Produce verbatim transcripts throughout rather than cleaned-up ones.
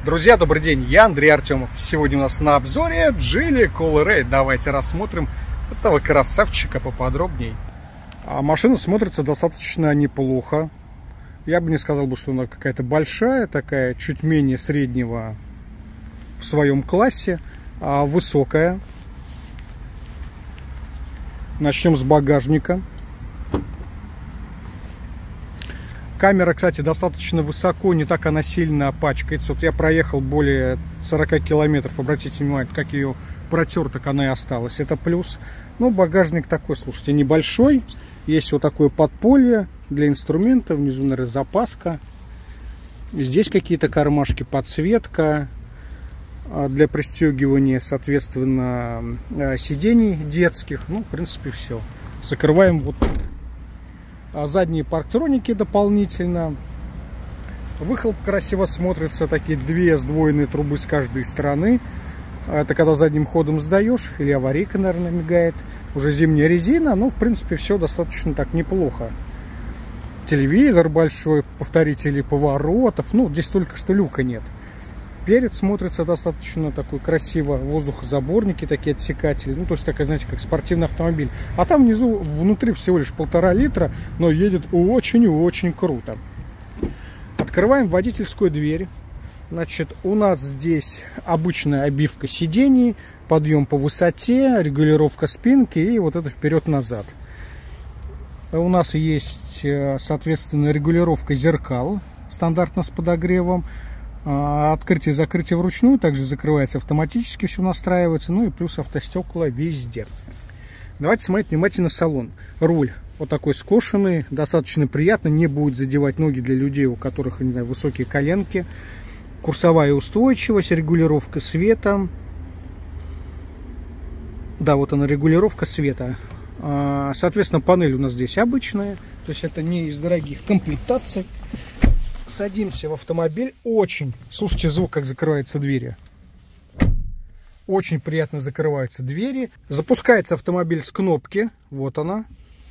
Друзья, добрый день, я Андрей Артемов. Сегодня у нас на обзоре Geely Coolray. Давайте рассмотрим этого красавчика поподробней. А машина смотрится достаточно неплохо. Я бы не сказал, что она какая-то большая, такая чуть менее среднего в своем классе, а высокая. Начнем с багажника. Камера, кстати, достаточно высоко, не так она сильно пачкается. Вот я проехал более сорока километров, обратите внимание, как ее протер, так она и осталась. Это плюс. Но багажник такой, слушайте, небольшой. Есть вот такое подполье для инструментов. Внизу, наверное, запаска. Здесь какие-то кармашки, подсветка для пристегивания, соответственно, сидений детских. Ну, в принципе, все. Закрываем вот так. Задние парктроники дополнительно. Выхлоп красиво смотрится. Такие две сдвоенные трубы с каждой стороны. Это когда задним ходом сдаешь. Или аварийка, наверное, мигает. Уже зимняя резина. Но, в принципе, все достаточно так неплохо. Телевизор большой. Повторители поворотов. Ну, здесь только что люка нет. Перед смотрится достаточно такой красиво. Воздухозаборники такие, отсекатели. Ну, то есть, такая, знаете, как спортивный автомобиль. А там внизу, внутри всего лишь полтора литра, но едет очень и очень круто. Открываем водительскую дверь. Значит, у нас здесь обычная обивка сидений, подъем по высоте, регулировка спинки и вот это вперед-назад. У нас есть, соответственно, регулировка зеркал, стандартно с подогревом. Открытие и закрытие вручную, также закрывается автоматически, все настраивается, ну и плюс автостекла везде. Давайте смотреть внимательно салон. Руль вот такой скошенный, достаточно приятно, не будет задевать ноги для людей, у которых, не знаю, высокие коленки. Курсовая устойчивость, регулировка света. Да, вот она, регулировка света. Соответственно, панель у нас здесь обычная, то есть это не из дорогих комплектаций. Садимся в автомобиль. Очень, слушайте звук, как закрываются двери. Очень приятно закрываются двери. Запускается автомобиль с кнопки. Вот она.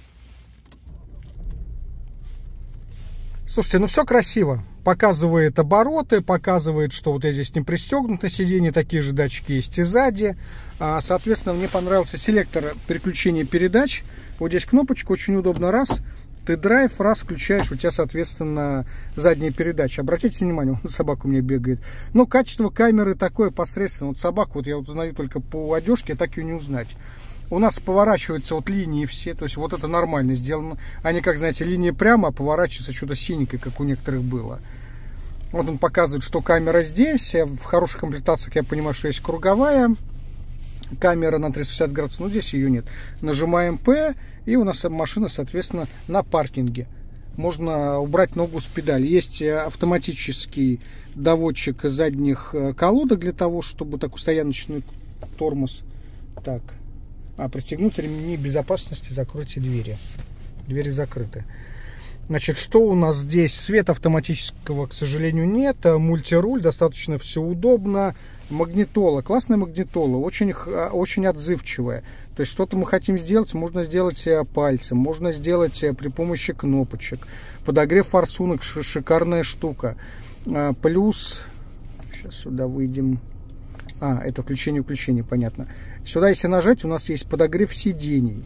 Слушайте, ну все красиво. Показывает обороты, показывает, что вот я здесь не пристегнут на сиденье. Такие же датчики есть и сзади. Соответственно, мне понравился селектор переключения передач. Вот здесь кнопочка, очень удобно. Раз. Ты драйв, раз включаешь, у тебя, соответственно, задняя передача. Обратите внимание, вот собака у меня бегает. Но качество камеры такое посредственное. Вот собаку вот я вот узнаю только по одежке, так ее не узнать. У нас поворачиваются вот линии все, то есть вот это нормально сделано. Они, как знаете, линия прямо, а поворачивается что-то синенькое, как у некоторых было. Вот он показывает, что камера здесь. В хороших комплектациях я понимаю, что есть круговая камера на триста шестьдесят градусов, но здесь ее нет. Нажимаем П, и у нас машина, соответственно, на паркинге. Можно убрать ногу с педали. Есть автоматический доводчик задних колодок для того, чтобы такой стояночный тормоз. Так, а пристегнуть ремни безопасности, закройте двери. Двери закрыты. Значит, что у нас здесь? Света автоматического, к сожалению, нет. Мультируль, достаточно все удобно. Магнитола, классная магнитола, очень, очень отзывчивая. То есть что-то мы хотим сделать, можно сделать пальцем, можно сделать при помощи кнопочек. Подогрев форсунок, шикарная штука. Плюс, сейчас сюда выйдем. А, это включение-включение, понятно. Сюда, если нажать, у нас есть подогрев сидений.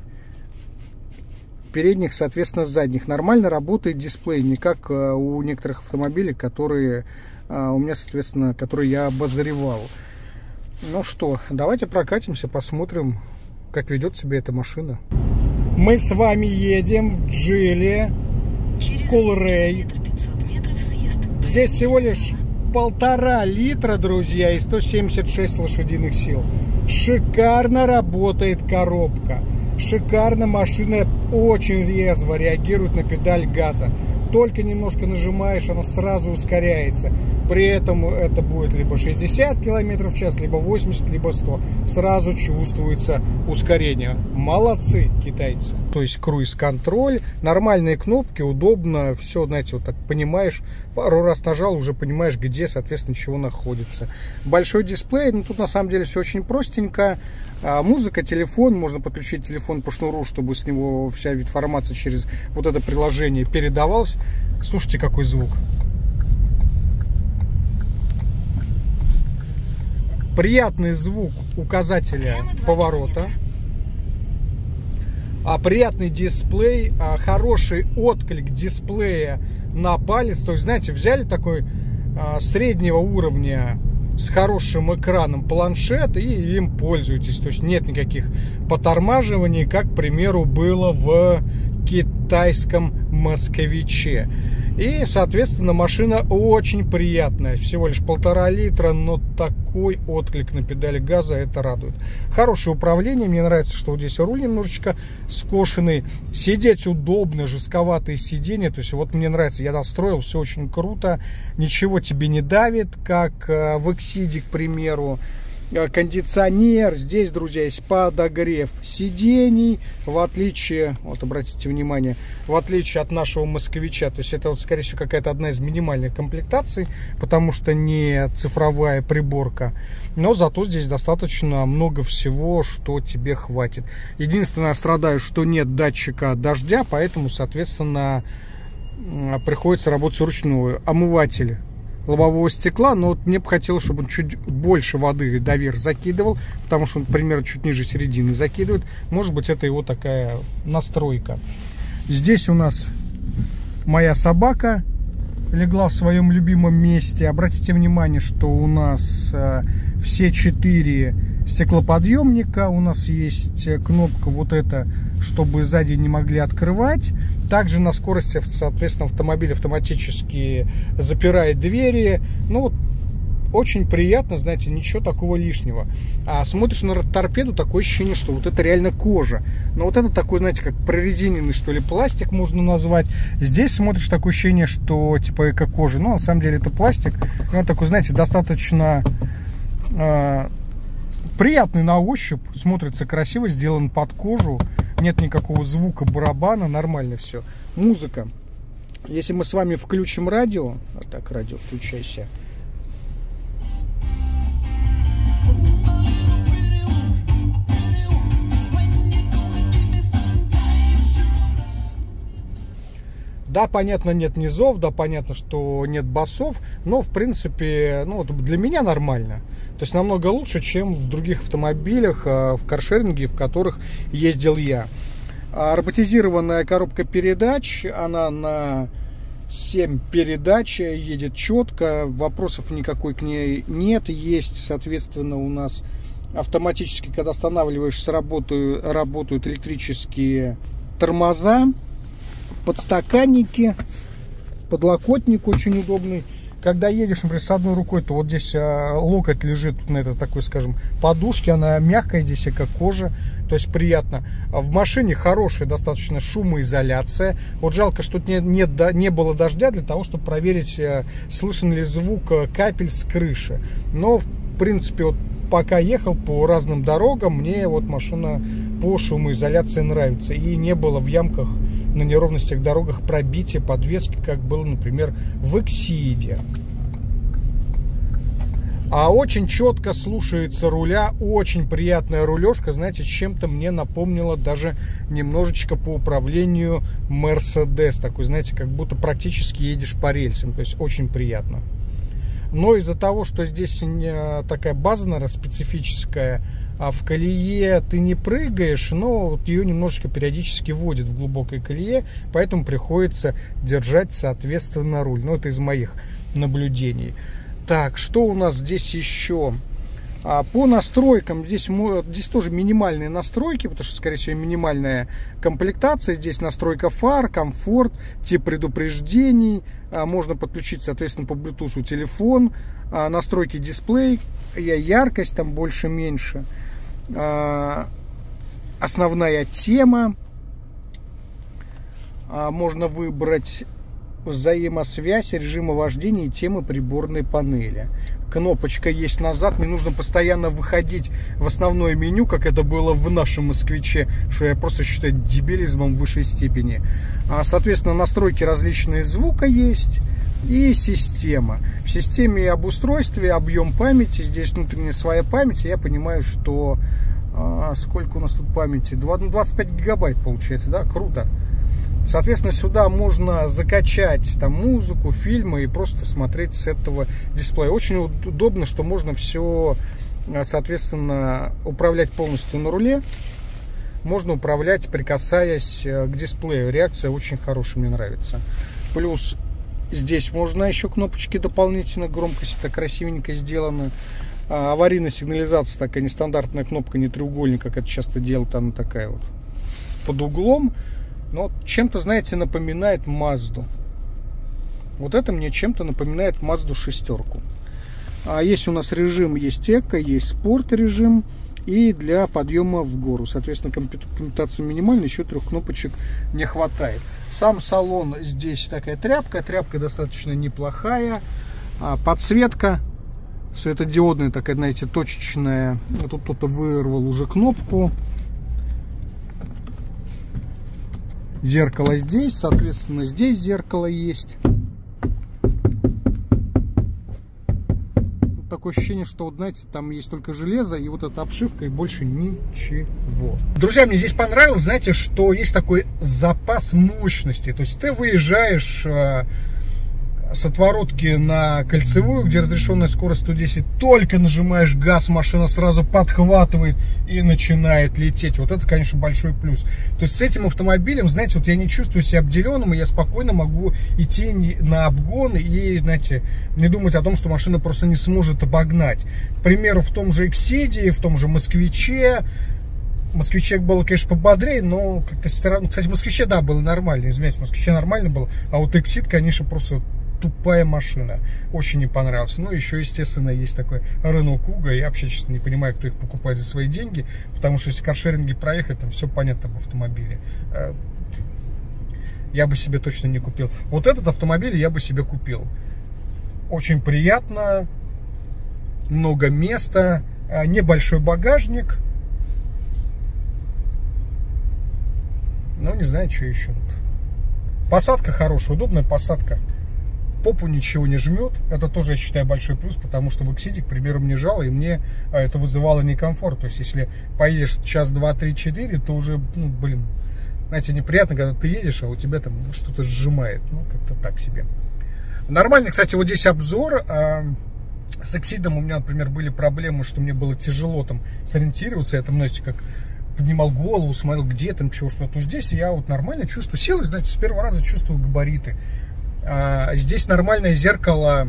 Передних, соответственно, задних. Нормально работает дисплей, не как у некоторых автомобилей, которые у меня, соответственно, которые я обозревал. Ну что, давайте прокатимся, посмотрим, как ведет себя эта машина. Мы с вами едем в Geely Coolray. Здесь всего лишь полтора литра, друзья, и сто семьдесят шесть лошадиных сил. Шикарно работает коробка. Шикарно, машина очень резво реагирует на педаль газа. Только немножко нажимаешь, она сразу ускоряется. При этом это будет либо шестьдесят километров в час, либо восемьдесят, либо сто. Сразу чувствуется ускорение. Молодцы китайцы. То есть круиз-контроль, нормальные кнопки, удобно. Все, знаете, вот так понимаешь. Пару раз нажал, уже понимаешь, где, соответственно, чего находится. Большой дисплей, ну тут на самом деле все очень простенько. А музыка, телефон, можно подключить телефон по шнуру, чтобы с него вся информация через вот это приложение передавалась. Слушайте, какой звук. приятный звук указателя поворота, а приятный дисплей, а хороший отклик дисплея на палец. То есть, знаете, взяли такой а, среднего уровня с хорошим экраном планшет и им пользуетесь. То есть нет никаких потормаживаний, как, к примеру, было в китайском Москвиче. И, соответственно, машина очень приятная. Всего лишь полтора литра, но такой отклик на педали газа, это радует. Хорошее управление. Мне нравится, что вот здесь руль немножечко скошенный. Сидеть удобно, жестковатые сиденья. То есть вот мне нравится, я настроил, все очень круто. Ничего тебе не давит, как в Эксиде, к примеру. Кондиционер, здесь, друзья, есть подогрев сидений, в отличие, вот обратите внимание, в отличие от нашего Москвича, то есть это вот, скорее всего, какая-то одна из минимальных комплектаций, потому что не цифровая приборка, но зато здесь достаточно много всего, что тебе хватит. Единственное, страдаю, что нет датчика дождя, поэтому, соответственно, приходится работать вручную. Омыватель лобового стекла, но вот мне бы хотелось, чтобы он чуть больше воды доверх закидывал, потому что он, примерно, чуть ниже середины закидывает. Может быть, это его такая настройка. Здесь у нас моя собака легла в своем любимом месте. Обратите внимание, что у нас э, все четыре стеклоподъемника. У нас есть кнопка вот эта, чтобы сзади не могли открывать. Также на скорости, соответственно, автомобиль автоматически запирает двери. Ну, вот, очень приятно, знаете, ничего такого лишнего. А смотришь на торпеду, такое ощущение, что вот это реально кожа. Но вот это такой, знаете, как прорезиненный, что ли, пластик можно назвать. Здесь смотришь, такое ощущение, что типа эко-кожа. Но на самом деле это пластик. И он такой, знаете, достаточно э, приятный на ощупь. Смотрится красиво, сделан под кожу. Нет никакого звука барабана, нормально все. Музыка. Если мы с вами включим радио, а так, радио, включайся. Да, понятно, нет низов, да, понятно, что нет басов, но, в принципе, ну, для меня нормально. То есть намного лучше, чем в других автомобилях, в каршеринге, в которых ездил я. Роботизированная коробка передач, она на семь передач, едет четко, вопросов никакой к ней нет. Есть, соответственно, у нас автоматически, когда останавливаешься, работают, работают электрические тормоза, подстаканники, подлокотник очень удобный. Когда едешь, например, с одной рукой, то вот здесь а, локоть лежит на этой такой, скажем, подушке, она мягкая здесь, как кожа, то есть приятно. А в машине хорошая достаточно шумоизоляция. Вот жалко, что не, не, не было дождя для того, чтобы проверить, а, слышен ли звук капель с крыши. Но, в принципе, вот пока ехал по разным дорогам, мне вот машина по шумоизоляции нравится. И не было в ямках на неровностях дорогах пробития подвески, как было, например, в Эксиде. А очень четко слушается руля, очень приятная рулежка, знаете, чем-то мне напомнила даже немножечко по управлению Мерседес, такой, знаете, как будто практически едешь по рельсам, то есть очень приятно. Но из-за того, что здесь такая база, наверное, специфическая, а в колее ты не прыгаешь, но вот ее немножечко периодически вводит в глубокой колее, поэтому приходится держать, соответственно, руль. Ну, это из моих наблюдений. Так, что у нас здесь еще? А по настройкам, здесь, здесь тоже минимальные настройки, потому что, скорее всего, минимальная комплектация. Здесь настройка фар, комфорт, тип предупреждений. А, можно подключить, соответственно, по Bluetooth телефон. А, настройки дисплей, яркость там больше-меньше. А, основная тема. А, можно выбрать взаимосвязь, режима вождения и темы приборной панели. Кнопочка есть назад, не нужно постоянно выходить в основное меню, как это было в нашем Москвиче, что я просто считаю дебилизмом в высшей степени. Соответственно, настройки различные звука есть и система. В системе обустройства объем памяти, здесь внутренняя своя память, я понимаю, что а, сколько у нас тут памяти? двадцать пять гигабайт получается, да? Круто. Соответственно, сюда можно закачать там музыку, фильмы и просто смотреть с этого дисплея. Очень удобно, что можно все соответственно, управлять полностью на руле. Можно управлять, прикасаясь к дисплею. Реакция очень хорошая, мне нравится. Плюс здесь можно еще кнопочки дополнительно, громкость так красивенько сделана. А, аварийная сигнализация, такая нестандартная кнопка, не треугольник, как это часто делают, она такая вот под углом. Но чем-то, знаете, напоминает Мазду. Вот это мне чем-то напоминает Мазду шестерку. А есть у нас режим, есть эко, есть спорт режим. И для подъема в гору. Соответственно, комплектация минимальная, еще трех кнопочек не хватает. Сам салон, здесь такая тряпка. Тряпка достаточно неплохая. Подсветка светодиодная, такая, знаете, точечная. Тут кто-то вырвал уже кнопку. Зеркало здесь, соответственно, здесь зеркало есть. Такое ощущение, что, вот, знаете, там есть только железо и вот эта обшивка, и больше ничего. Друзья, мне здесь понравилось, знаете, что есть такой запас мощности. То есть ты выезжаешь э, с отворотки на кольцевую, где разрешенная скорость сто десять, только нажимаешь газ, машина сразу подхватывает и начинает лететь. Вот это, конечно, большой плюс. То есть с этим автомобилем, знаете, вот я не чувствую себя обделенным, и я спокойно могу идти на обгон и, знаете, не думать о том, что машина просто не сможет обогнать. К примеру, в том же Эксиде, в том же Москвиче. Москвиче было, конечно, пободрее, но как-то странно. Кстати, в Москвиче, да, было нормально, извиняюсь, в Москвиче нормально было, а вот Эксид, конечно, просто тупая машина. Очень не понравился. Ну, еще, естественно, есть такой Renault Kuga. Я вообще, честно, не понимаю, кто их покупает за свои деньги, потому что если каршеринги проехать, там все понятно об автомобиле. Я бы себе точно не купил. Вот этот автомобиль я бы себе купил. Очень приятно, много места, небольшой багажник. Ну, не знаю, что еще. Посадка хорошая, удобная посадка. Попу ничего не жмет. Это тоже, я считаю, большой плюс, потому что в Эксиде, к примеру, мне жало, и мне это вызывало некомфорт. То есть, если поедешь час, два, три, четыре, то уже, ну, блин, знаете, неприятно, когда ты едешь, а у тебя там что-то сжимает. Ну, как-то так себе. Нормально, кстати, вот здесь обзор. С Эксидом у меня, например, были проблемы, что мне было тяжело там сориентироваться. Я там, знаете, как поднимал голову, смотрел, где там чего, что. То здесь я вот нормально чувствую. Сел, и, знаете, с первого раза чувствую габариты. А здесь нормальное зеркало,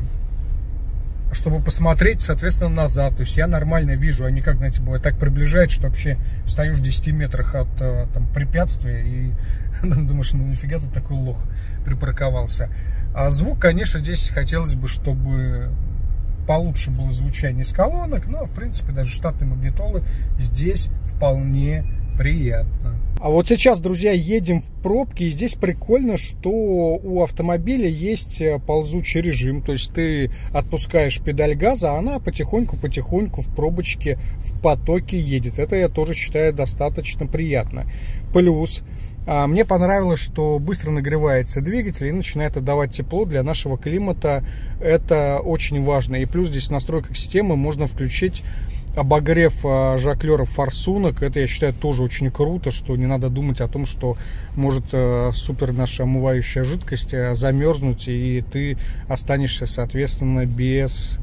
чтобы посмотреть, соответственно, назад. То есть я нормально вижу, а не как, знаете, бывает так приближает, что вообще встаешь в десяти метрах от там препятствия и думаешь, ну нифига ты такой лох припарковался. А звук, конечно, здесь хотелось бы, чтобы получше было звучание с колонок, но, в принципе, даже штатные магнитолы здесь вполне приятно. А вот сейчас, друзья, едем в пробке, и здесь прикольно, что у автомобиля есть ползучий режим, то есть ты отпускаешь педаль газа, а она потихоньку-потихоньку в пробочке, в потоке едет. Это я тоже считаю достаточно приятно. Плюс мне понравилось, что быстро нагревается двигатель и начинает отдавать тепло для нашего климата. Это очень важно. И плюс здесь в настройках системы можно включить обогрев жаклеров форсунок. Это, я считаю, тоже очень круто, что не надо думать о том, что может супер наша омывающая жидкость замерзнуть, и ты останешься, соответственно, без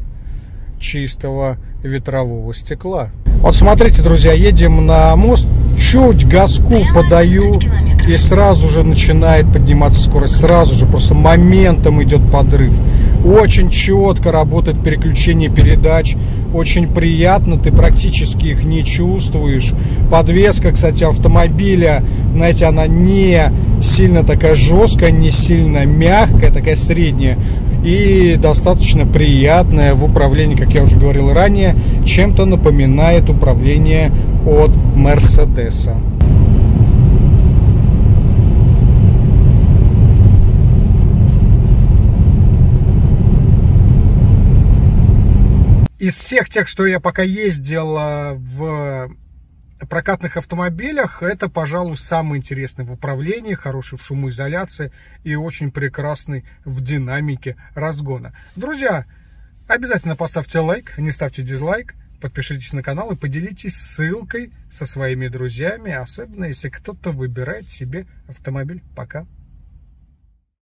чистого ветрового стекла. Вот смотрите, друзья, едем на мост, чуть газку подаю, и сразу же начинает подниматься скорость, сразу же, просто моментом идет подрыв. Очень четко работает переключение передач, очень приятно, ты практически их не чувствуешь. Подвеска, кстати, автомобиля, знаете, она не сильно такая жесткая, не сильно мягкая, такая средняя. И достаточно приятная в управлении, как я уже говорил ранее, чем-то напоминает управление от Мерседеса. Из всех тех, что я пока ездил в прокатных автомобилях, это, пожалуй, самый интересный в управлении, хороший в шумоизоляции и очень прекрасный в динамике разгона. Друзья, обязательно поставьте лайк, не ставьте дизлайк, подпишитесь на канал и поделитесь ссылкой со своими друзьями, особенно если кто-то выбирает себе автомобиль. Пока!